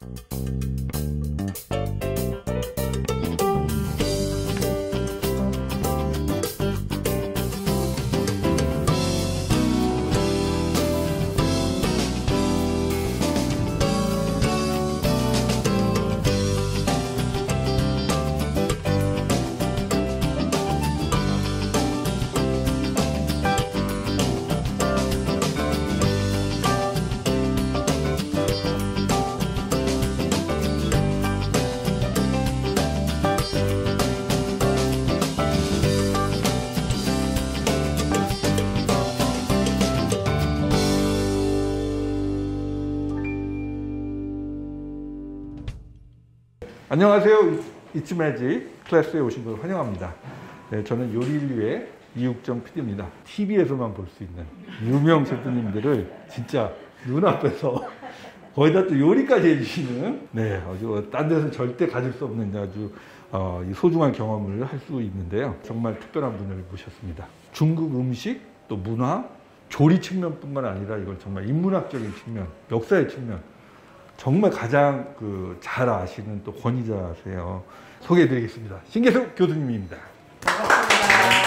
안녕하세요. It's Magic 클래스에 오신 걸 환영합니다. 네, 저는 요리인류의 이육정 PD입니다. TV에서만 볼 수 있는 유명 셰프님들을 진짜 눈앞에서 거의 다 또 요리까지 해주시는, 네, 아주 딴 데서 절대 가질 수 없는 아주 소중한 경험을 할 수 있는데요. 정말 특별한 분을 모셨습니다. 중국 음식, 또 문화, 조리 측면뿐만 아니라 이걸 정말 인문학적인 측면, 역사의 측면, 정말 가장 잘 아시는 또 권위자세요. 소개해드리겠습니다. 신계숙 교수님입니다. 반갑습니다.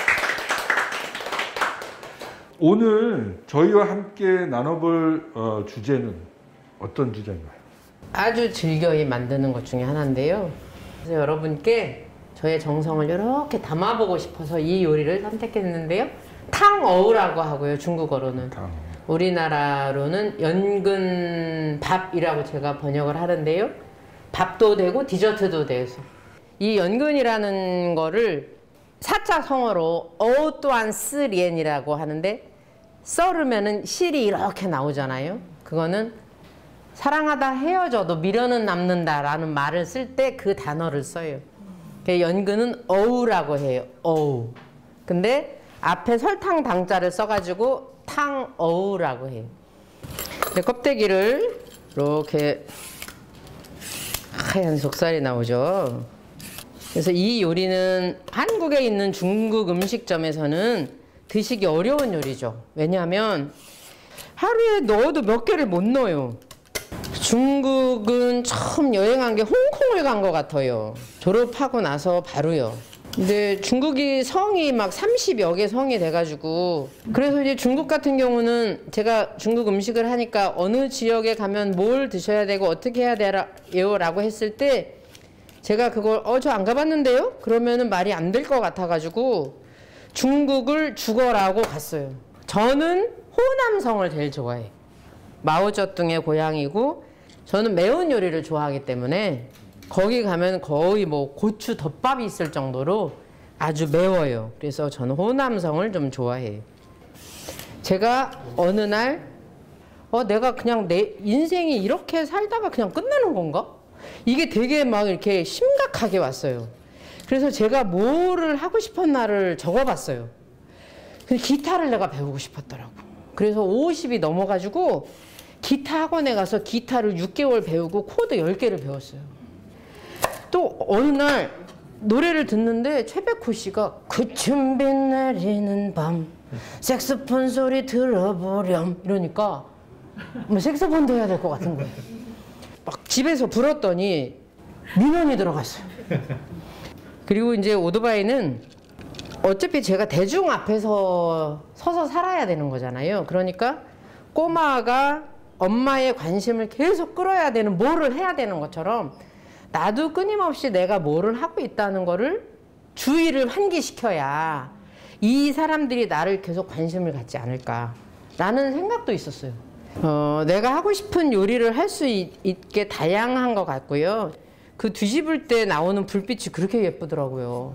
오늘 저희와 함께 나눠볼 주제는 어떤 주제인가요? 아주 즐겨이 만드는 것 중에 하나인데요. 그래서 여러분께 저의 정성을 이렇게 담아보고 싶어서 이 요리를 선택했는데요. 탕어우라고 하고요, 중국어로는. 우리나라로는 연근밥이라고 제가 번역을 하는데요. 밥도 되고 디저트도 돼서. 이 연근이라는 거를 사자 성어로 어우또한 스리엔이라고 하는데, 썰으면은 실이 이렇게 나오잖아요. 그거는 사랑하다 헤어져도 미련은 남는다라는 말을 쓸 때 그 단어를 써요. 연근은 어우라고 해요. 어우. 근데 앞에 설탕 당자를 써가지고 탕어우라고 해요. 껍데기를 이렇게 하얀 속살이 나오죠. 그래서 이 요리는 한국에 있는 중국 음식점에서는 드시기 어려운 요리죠. 왜냐하면 하루에 넣어도 몇 개를 못 넣어요. 중국은 처음 여행한 게 홍콩을 간 것 같아요. 졸업하고 나서 바로요. 근데 중국이 성이 막 30여 개 성이 돼가지고, 그래서 이제 중국 같은 경우는 제가 중국 음식을 하니까 어느 지역에 가면 뭘 드셔야 되고 어떻게 해야 돼요? 라고 했을 때 제가 그걸 저 안 가봤는데요? 그러면은 말이 안 될 것 같아가지고 중국을 죽어라고 갔어요. 저는 호남성을 제일 좋아해요. 마오쩌둥의 고향이고, 저는 매운 요리를 좋아하기 때문에 거기 가면 거의 뭐 고추 덮밥이 있을 정도로 아주 매워요. 그래서 저는 호남성을 좀 좋아해요. 제가 어느 날 내가 그냥 내 인생이 이렇게 살다가 그냥 끝나는 건가? 이게 되게 막 이렇게 심각하게 왔어요. 그래서 제가 뭐를 하고 싶은 날을 적어봤어요. 근데 기타를 내가 배우고 싶었더라고. 그래서 50이 넘어가지고 기타 학원에 가서 기타를 6개월 배우고 코드 10개를 배웠어요. 또 어느 날 노래를 듣는데 최백호 씨가 그쯤 빛내리는 밤 색소폰 소리 들어보렴 이러니까 뭐 색소폰도 해야 될 것 같은 거예요. 막 집에서 불었더니 민원이 들어갔어요. 그리고 이제 오토바이는 어차피 제가 대중 앞에서 서서 살아야 되는 거잖아요. 그러니까 꼬마가 엄마의 관심을 계속 끌어야 되는, 뭐를 해야 되는 것처럼 나도 끊임없이 내가 뭐를 하고 있다는 거를 주의를 환기시켜야 이 사람들이 나를 계속 관심을 갖지 않을까라는 생각도 있었어요. 내가 하고 싶은 요리를 할 수 있게 다양한 것 같고요. 그 뒤집을 때 나오는 불빛이 그렇게 예쁘더라고요.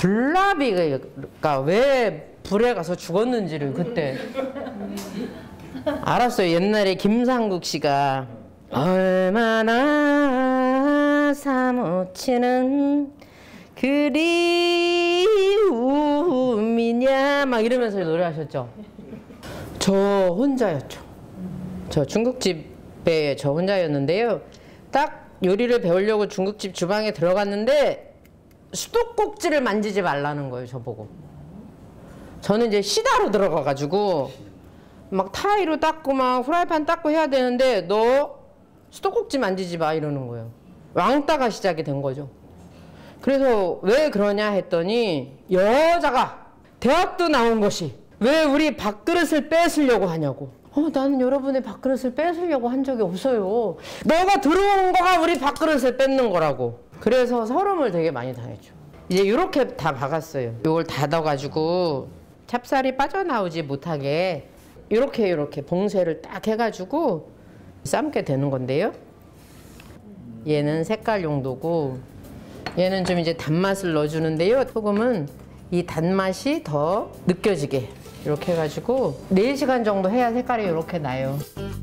블라비가 왜 불에 가서 죽었는지를 그때 알았어요. 옛날에 김상국 씨가 얼마나 사무치는 그리움이냐 막 이러면서 노래하셨죠. 저 혼자였죠. 저 중국집에 저 혼자였는데요. 딱 요리를 배우려고 중국집 주방에 들어갔는데 수도꼭지를 만지지 말라는 거예요, 저보고. 저는 이제 시다로 들어가가지고 막 타이로 닦고 막 후라이팬 닦고 해야 되는데 너 수도꼭지 만지지 마 이러는 거예요. 왕따가 시작이 된 거죠. 그래서 왜 그러냐 했더니 여자가 대학도 나온 것이 왜 우리 밥그릇을 뺏으려고 하냐고. 나는 여러분의 밥그릇을 뺏으려고 한 적이 없어요. 너가 들어온 거가 우리 밥그릇을 뺏는 거라고. 그래서 서름을 되게 많이 당했죠. 이제 이렇게 다 박았어요. 이걸 닫아가지고 찹쌀이 빠져나오지 못하게 이렇게 봉쇄를 딱 해가지고 삶게 되는 건데요. 얘는 색깔 용도고 얘는 좀 이제 단맛을 넣어주는데요. 소금은 이 단맛이 더 느껴지게 이렇게 해가지고 4시간 정도 해야 색깔이 이렇게 나요.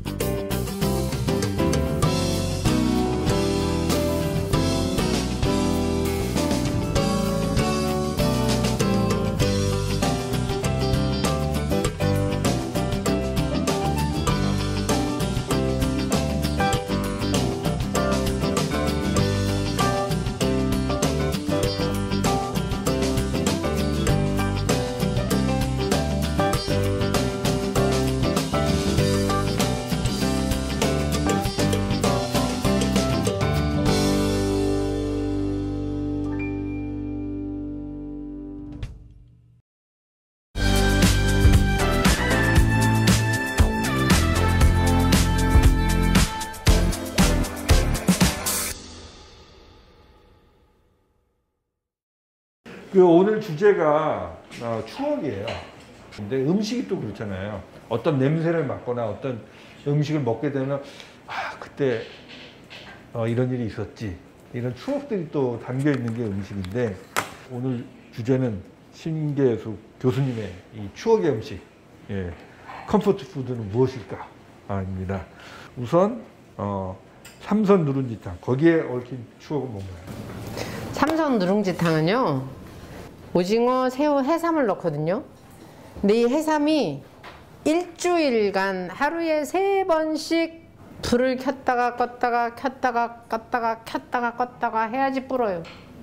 오늘 주제가 추억이에요. 근데 음식이 또 그렇잖아요. 어떤 냄새를 맡거나 어떤 음식을 먹게 되면 그때 이런 일이 있었지. 이런 추억들이 또 담겨 있는 게 음식인데 오늘 주제는 신계수 교수님의 이 추억의 음식, 컴포트 푸드는 무엇일까? 입니다. 우선 삼선 누룽지탕, 거기에 얽힌 추억은 뭔가요? 삼선 누룽지탕은요. 오징어, 새우, 해삼을 넣거든요. 근데 이 해삼이 일주일간 하루에 3번씩 불을 켰다가 껐다가 켰다가 껐다가 켰다가 껐다가 해야지 불어요.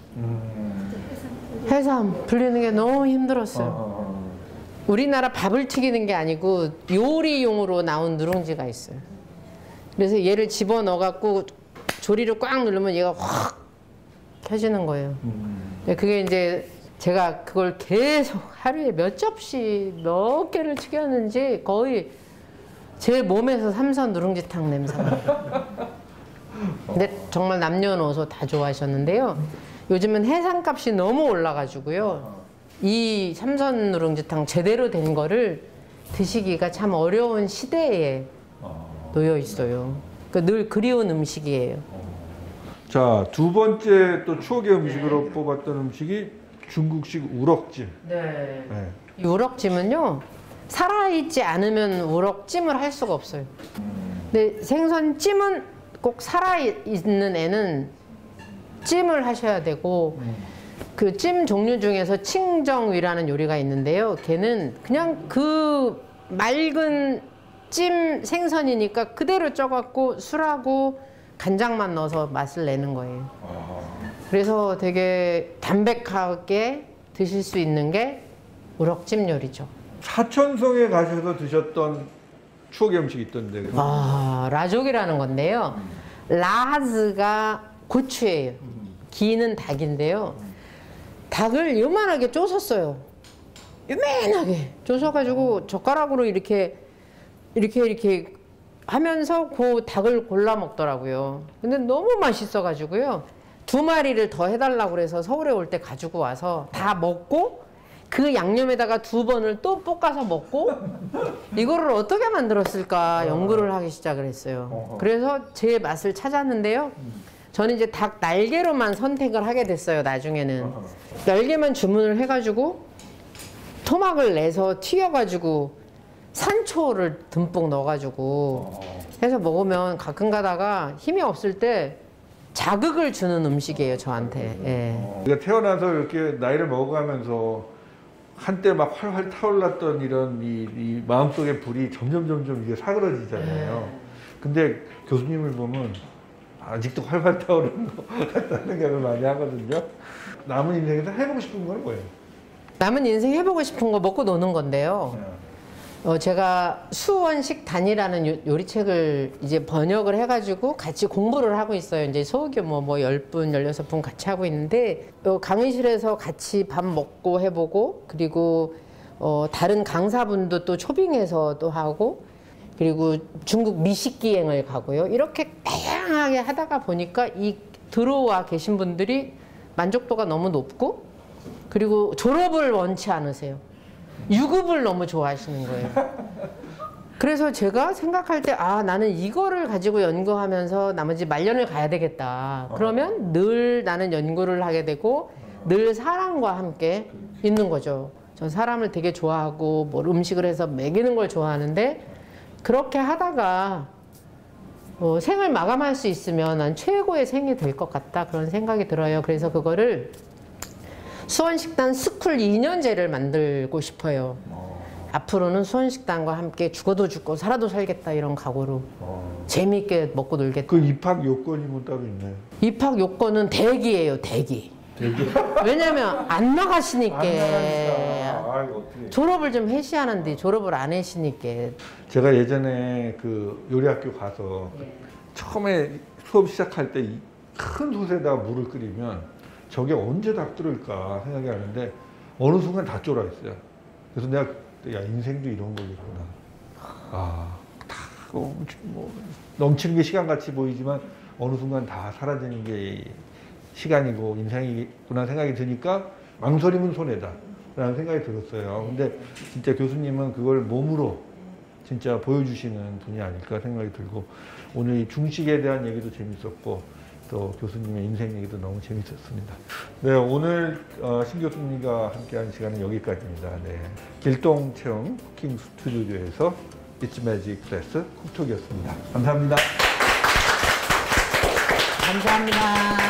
해삼 불리는 게 너무 힘들었어요. 우리나라 밥을 튀기는 게 아니고 요리용으로 나온 누룽지가 있어요. 그래서 얘를 집어넣어 갖고 조리를 꽉 누르면 얘가 확 켜지는 거예요. 그게 이제 제가 그걸 계속 하루에 몇 접시 몇 개를 튀겼는지 거의 제 몸에서 삼선 누룽지탕 냄새가 나요. 근데 정말 남녀노소 다 좋아하셨는데요. 요즘은 해상값이 너무 올라가지고요. 이 삼선 누룽지탕 제대로 된 거를 드시기가 참 어려운 시대에 놓여 있어요. 늘 그리운 음식이에요. 자, 두 번째 또 추억의 음식으로 뽑았던 음식이 중국식 우럭찜. 네. 이 우럭찜은요, 살아있지 않으면 우럭찜을 할 수가 없어요. 근데 생선찜은 꼭 살아있는 애는 찜을 하셔야 되고, 그 찜 종류 중에서 칭정위라는 요리가 있는데요. 걔는 그냥 그 맑은 찜 생선이니까 그대로 쪄갖고 술하고 간장만 넣어서 맛을 내는 거예요. 그래서 되게 담백하게 드실 수 있는 게 우럭찜 요리죠. 사천성에 가셔서 드셨던 추억의 음식이 있던데. 라족이라는 건데요. 라즈가 고추예요. 기는 닭인데요. 닭을 요만하게 쪼섰어요. 요만하게 쪼서가지고 젓가락으로 이렇게 하면서 그 닭을 골라 먹더라고요. 근데 너무 맛있어가지고요. 2마리를 더 해달라고 그래서 서울에 올 때 가지고 와서 다 먹고 그 양념에다가 2번을 또 볶아서 먹고 이거를 어떻게 만들었을까 연구를 하기 시작을 했어요. 그래서 제 맛을 찾았는데요. 저는 이제 닭 날개로만 선택을 하게 됐어요. 나중에는 날개만 주문을 해가지고 토막을 내서 튀겨가지고 산초를 듬뿍 넣어가지고 해서 먹으면 가끔 가다가 힘이 없을 때 자극을 주는 음식이에요, 저한테. 우리가 태어나서 이렇게 나이를 먹어가면서 한때 막 활활 타올랐던 이런 이 마음속의 불이 점점 이게 사그러지잖아요. 근데 교수님을 보면 아직도 활활 타오르는 것 같다는 생각을 많이 하거든요. 남은 인생에서 해보고 싶은 건 뭐예요? 남은 인생 해보고 싶은 거 먹고 노는 건데요. 제가 수원식 단이라는 요리책을 이제 번역을 해가지고 같이 공부를 하고 있어요. 이제 소규모 뭐 10분, 16분 같이 하고 있는데, 강의실에서 같이 밥 먹고 해보고, 그리고 다른 강사분도 또 초빙해서 또 하고, 그리고 중국 미식기행을 가고요. 이렇게 다양하게 하다가 보니까 이 들어와 계신 분들이 만족도가 너무 높고, 그리고 졸업을 원치 않으세요. 유급을 너무 좋아하시는 거예요. 그래서 제가 생각할 때, 나는 이거를 가지고 연구하면서 나머지 말년을 가야 되겠다. 그러면 늘 나는 연구를 하게 되고 늘 사람과 함께 있는 거죠. 전 사람을 되게 좋아하고 뭐 음식을 해서 먹이는 걸 좋아하는데, 그렇게 하다가 생을 마감할 수 있으면 난 최고의 생이 될 것 같다, 그런 생각이 들어요. 그래서 그거를 수원식단 스쿨 2년제를 만들고 싶어요. 앞으로는 수원식단과 함께 죽어도 죽고 살아도 살겠다, 이런 각오로 재미있게 먹고 놀겠다. 그 입학 요건이 뭐 따로 있나요? 입학 요건은 대기예요, 대기. 왜냐면 안 나가시니까. 졸업을 좀 해시하는데 졸업을 안 하시니까. 제가 예전에 그 요리학교 가서 처음에 수업 시작할 때 큰 솥에다가 물을 끓이면 저게 언제 다 끓을까 생각이 하는데 어느 순간 다 쫄아있어요. 그래서 내가 인생도 이런 거겠구나. 뭐 넘치는 게 시간같이 보이지만 어느 순간 다 사라지는 게 시간이고 인생이구나 생각이 드니까 망설임은 손해다 라는 생각이 들었어요. 근데 진짜 교수님은 그걸 몸으로 진짜 보여주시는 분이 아닐까 생각이 들고, 오늘 이 중식에 대한 얘기도 재밌었고 또 교수님의 인생 얘기도 너무 재밌었습니다. 네, 오늘 신 교수님과 함께한 시간은 여기까지입니다. 네, 길동체험 쿠킹 스튜디오에서 It's Magic 클래스 쿡톡이었습니다. 감사합니다. 감사합니다.